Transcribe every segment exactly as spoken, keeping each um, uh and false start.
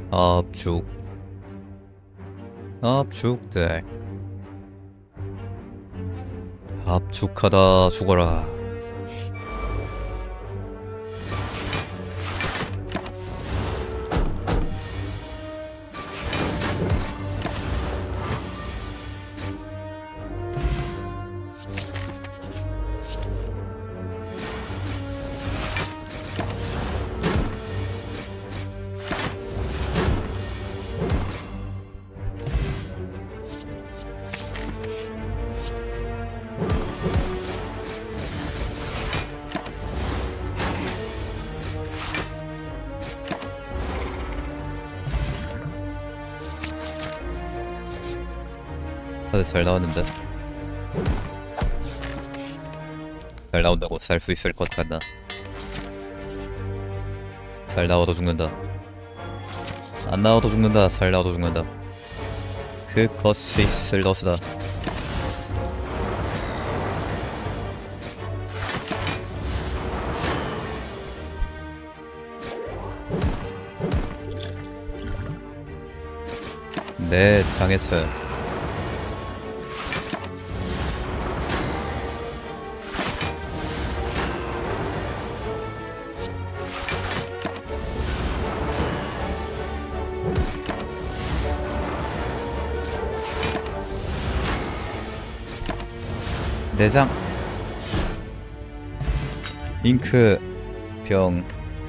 압축 압축덱. 압축하다 죽어라. 다들 잘 나왔는데? 잘 나온다고 살 수 있을 것 같나? 잘 나와도 죽는다. 안 나와도 죽는다. 잘 나와도 죽는다. 그것이 슬러스다. 내 장애체. 내장 잉크 병.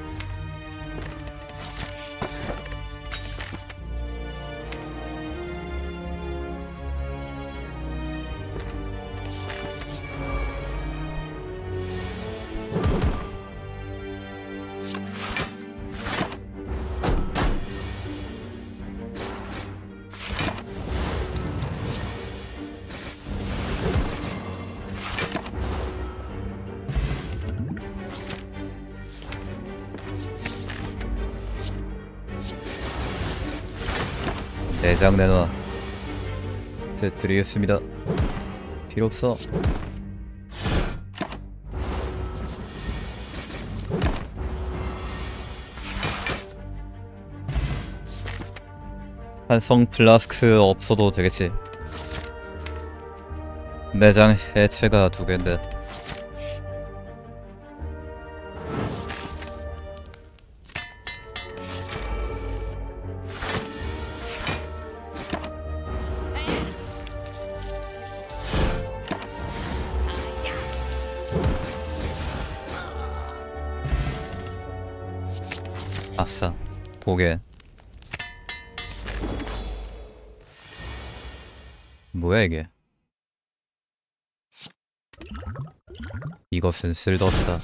내장 내놔. 드리겠습니다. 필요 없어. 한성 플라스크 없어도 되겠지. 내장 해체가 두 개인데. 아싸, 고개. 뭐야 이게? 이것은 쓸데없다.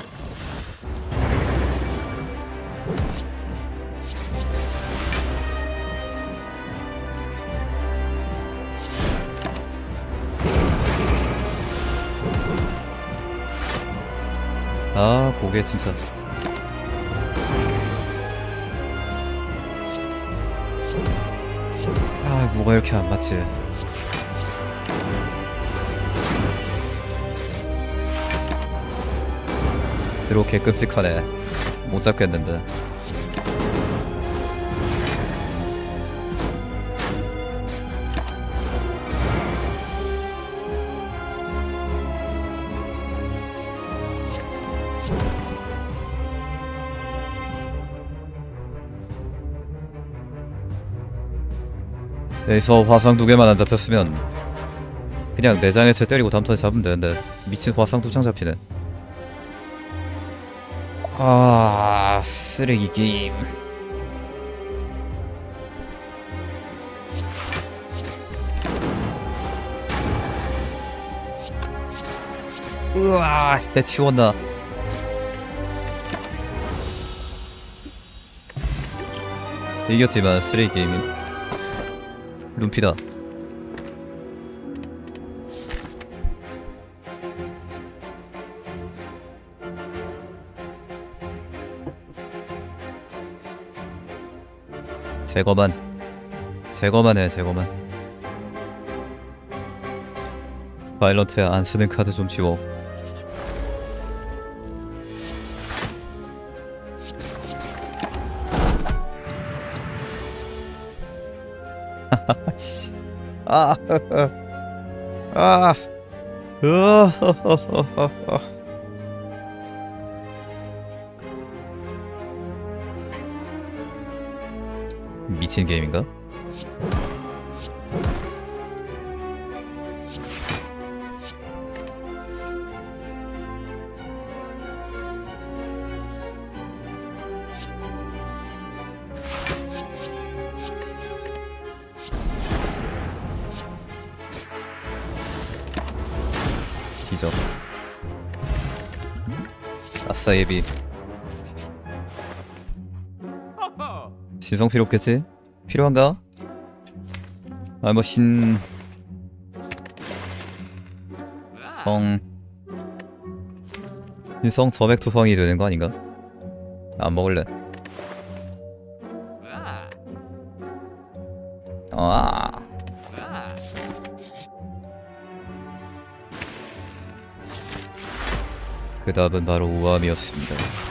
아, 고개 진짜. 아, 뭐가 이렇게 안 맞지? 드로케 끔찍하네. 못 잡겠는데. 여기서 화상 두 개만 안 잡혔으면 그냥 내장에서 때리고 다음 턴에 잡으면 되는데 미친 화상 두 장 잡히네. 아, 쓰레기 게임. 으아, 해치웠나. 이겼지만 쓰레기 게임임. 룸피다. 제거만 제거만 해. 제거만. 바이런트에 안 쓰는 카드 좀 지워. 씨. 아, 아, 으어허허허허. 미친 게임인가? 기적. 아싸 예비. 신성 필요 없겠지? 필요한가? 아 뭐 신... 성... 신성 저백 투성이 되는 거 아닌가? 안 먹을래. 아. 그 답은 바로 우암이었습니다.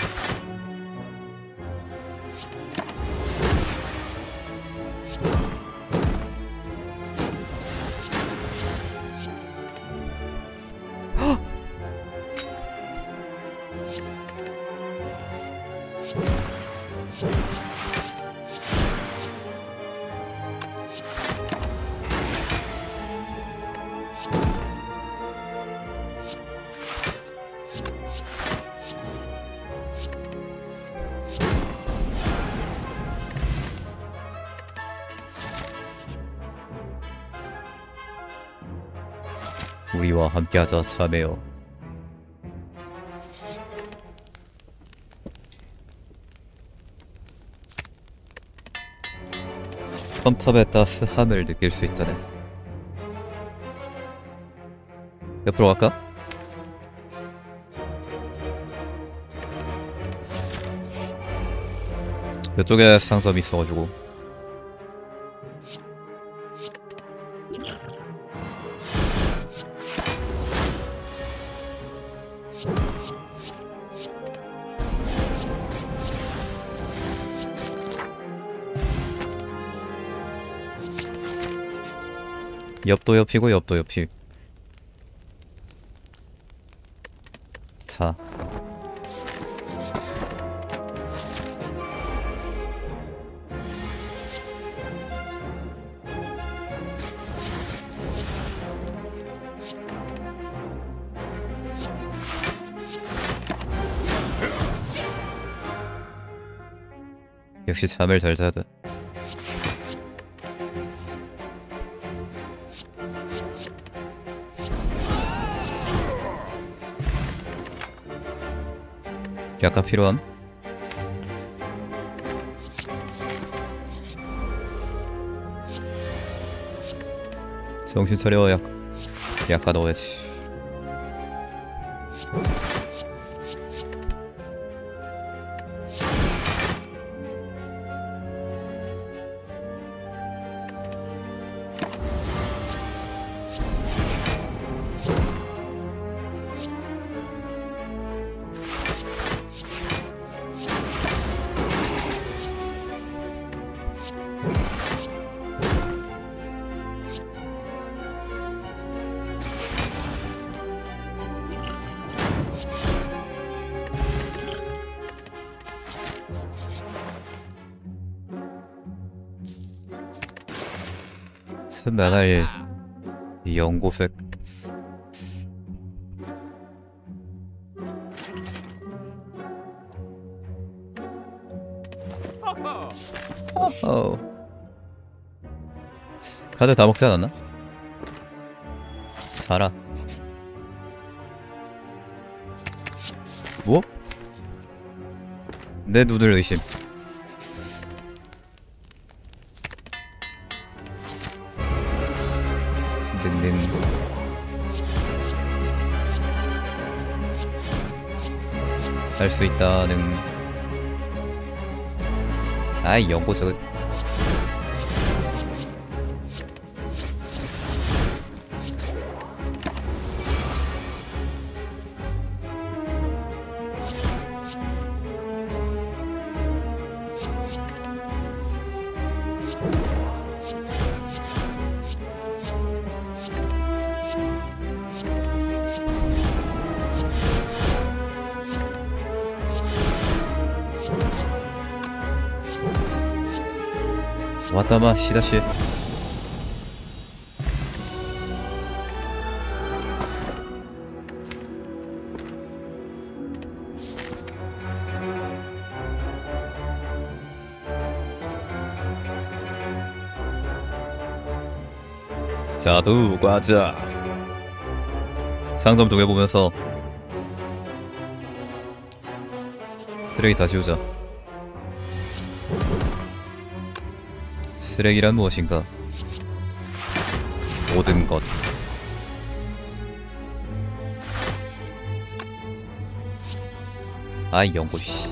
우리와 함께하자 자매여. 첨탑의 따스함을 느낄 수 있다네. 옆으로 갈까? 이쪽에 상점이 있어가지고. 옆도 옆이고 옆도 옆이. 자. 역시 잠을 잘 자다. 약간 필요함? 정신 차려. 약 약간 넣어야지. 참 나갈 이 연고색. 어. 카드 다 먹지 않았나? 자라. 뭐? 내 눈을 의심. 는 할 수 있다는. 아이 연고 저거. 왔다마 시다시. 자두 과자. 상점 두 개 보면서 쓰레기 다 지우자. 쓰레기란 무엇인가? 모든 것. 아이 연구씨.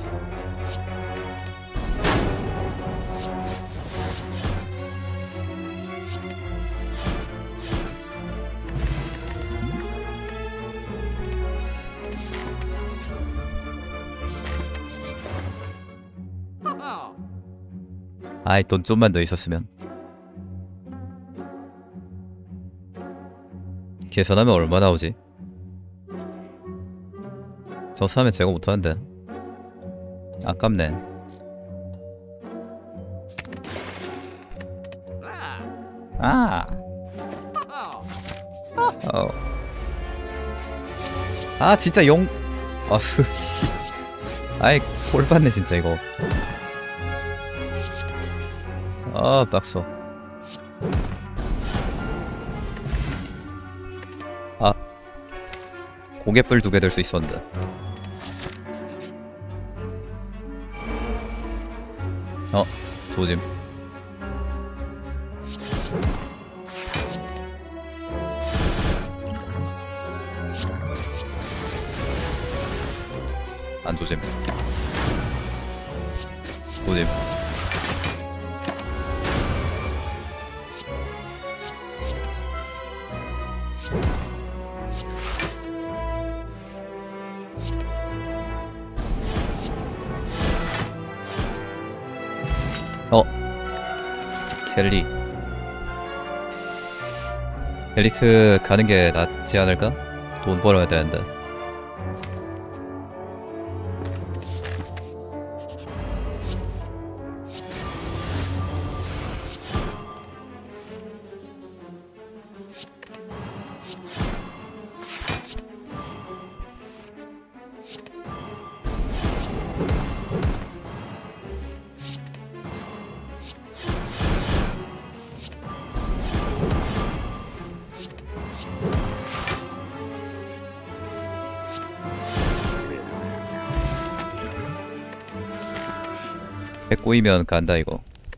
아이 돈 좀만 더 있었으면. 계산하면 얼마 나오지? 저 사면 제거 못하는데 아깝네. 아 어. 아 진짜 용 아흐 씨. 아이 꼴받네 진짜 이거. 아 빡소. 아 고갯불 두 개 들 수 있었는데. 어 조짐. 안 조짐. 조짐. 어 켈리. 엘리트 가는 게 낫지 않을까? 돈 벌어야 되는데. 배 꼬이면 간다 이거.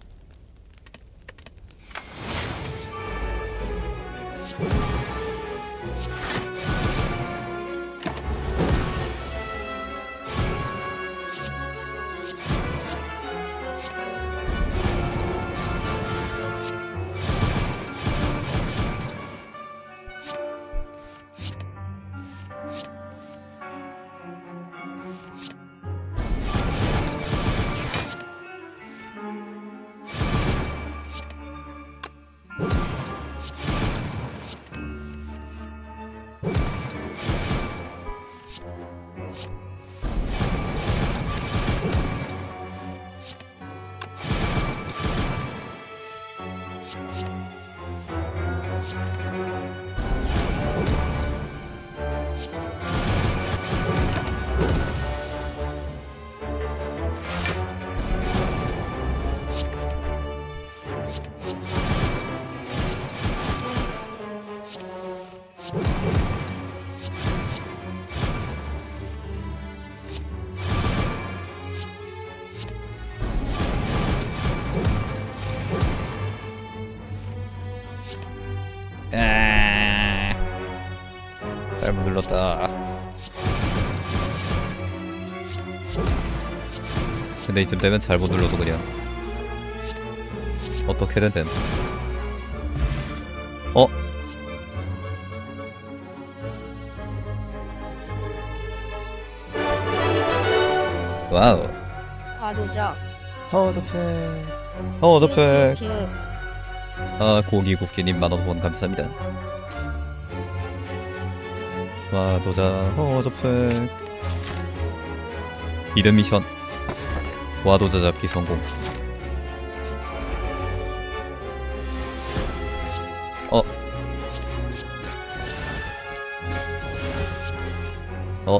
잘못 눌렀다. 근데 이쯤 되면 잘못 눌러도 그냥 어떻게든 됨. 어? 와우. 과도적. 허접색. 허접색. 기획. 아 고기 굽기님 만원 후원 감사합니다. 와도자 허접색. 이름 미션 와도자 잡기 성공. 어. 어.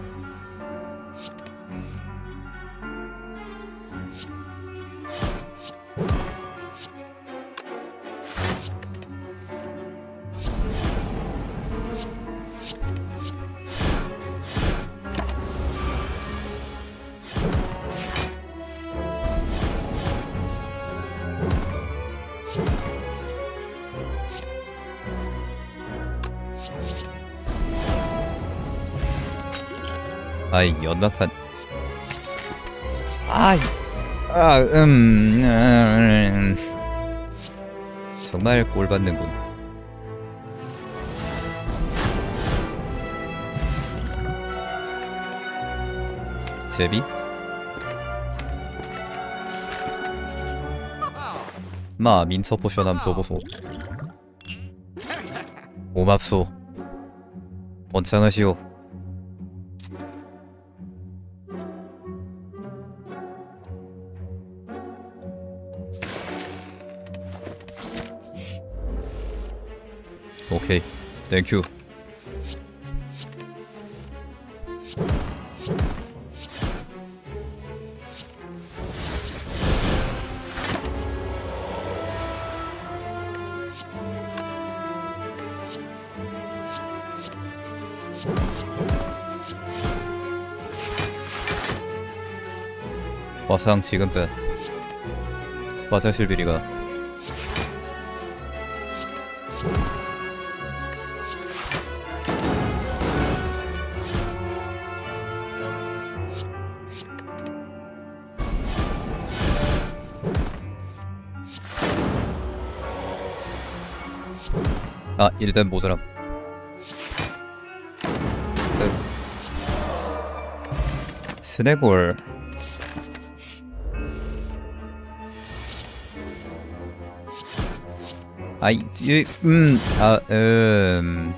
아이 연막탄. 아이 아 음, 음 정말 꼴 받는군. 제비? 마 민서 포션 함 줘보소. 고맙소. 번창하시오. 오케이, 땡큐. 화상 지금 빼. 화장실 비리가. 아, 일단 모자람. 스네골. 아이, 이, 음, 아, 음.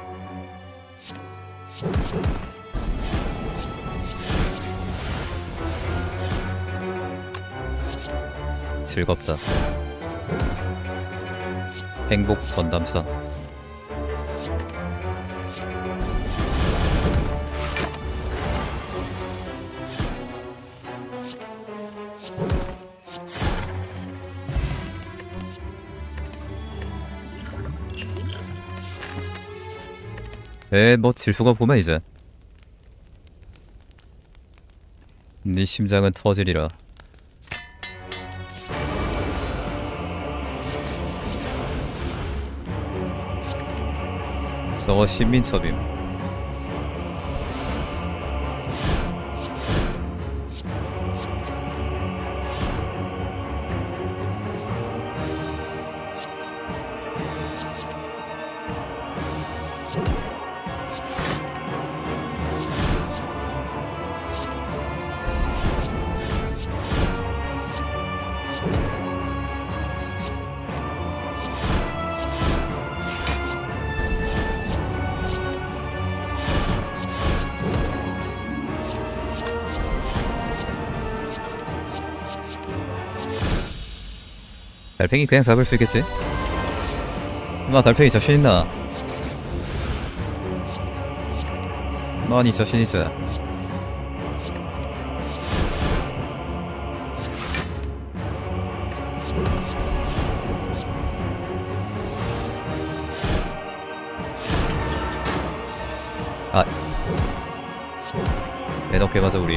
즐겁다. 행복 전담사. 에, 뭐 질수가 보면 이제 네 심장은 터지리라. 저거 신민첩임. 달팽이 그냥 잡을 수 있겠지? 마 달팽이 자신있나? 많이 자신있지? 아, 내놓게 맞아 우리.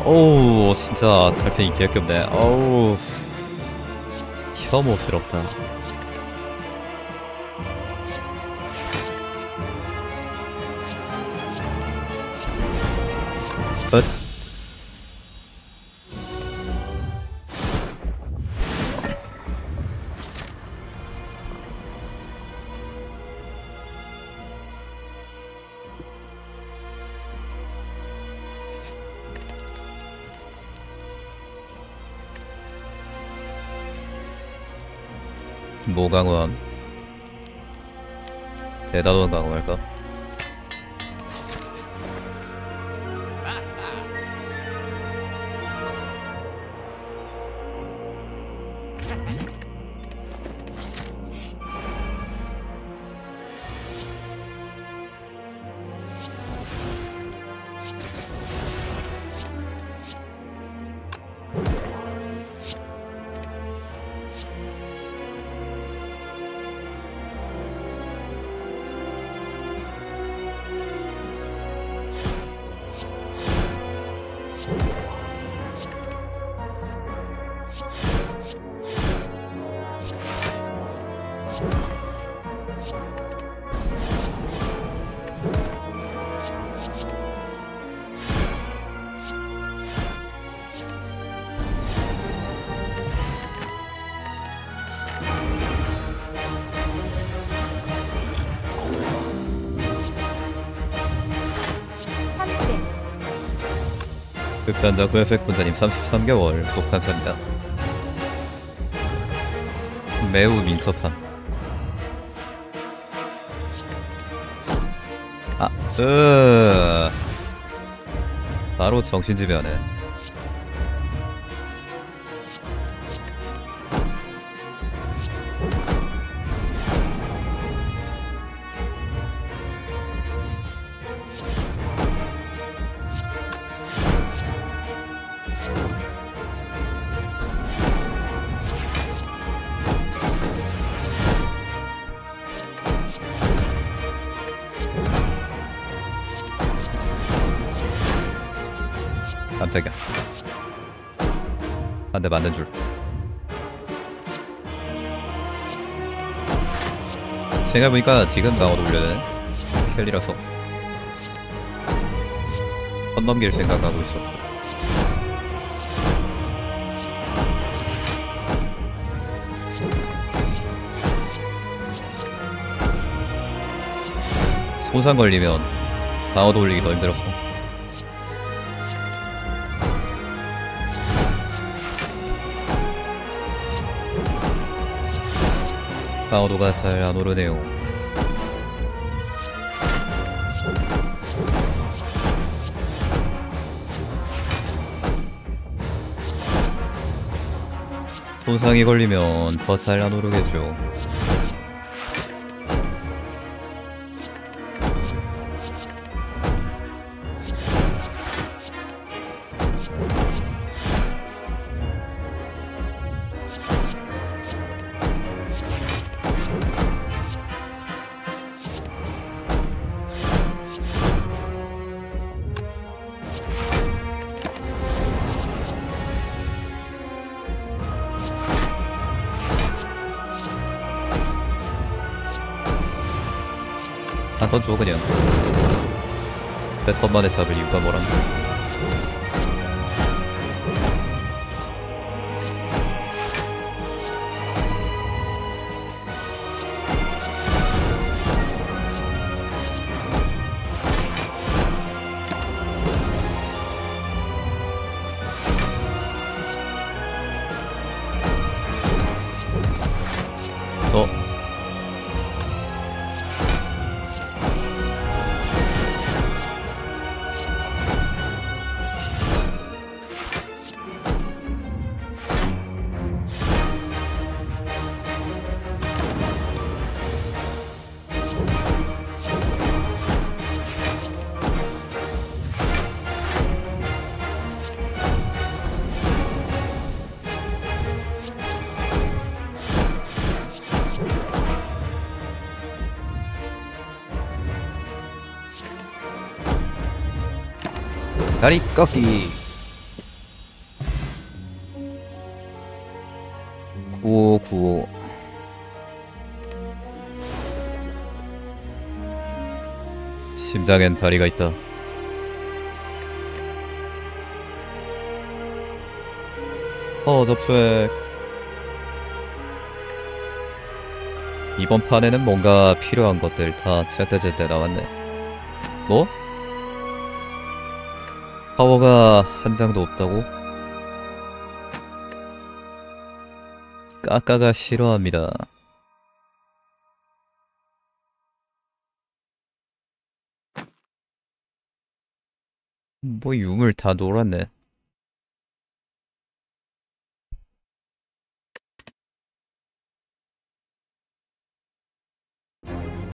어우 진짜 달팽이 개겹네. 어우 혐오스럽다. 끝. 뭐 강화함? 대다돈 강화할까? 극단자 구에프엑 군자님 삼십삼 개월 구독 감사합니다. 매우 민첩한. 아, 으 바로 정신지배하네. 깜짝이야. 한 대 맞는 줄. 생각해보니까 지금 방어도 올려야 되네. 켈리라서 선 넘길 생각하고 있어. 손상 걸리면 방어도 올리기 더 힘들었어. 방어도가 잘 안 오르네요. 손상이 걸리면 더 잘 안 오르겠죠. 한 턴 줘 그냥. 패턴만에 잡을 이유가 뭐란가. 어? 다리 꺾기. 심장엔 다리가 있다. 어 접수해. 이번 판에는 뭔가 필요한 것들 다 제때제때 나왔네. 뭐? 파워가 한 장도 없다고? 까까가 싫어합니다. 뭐 유물 다 놀았네.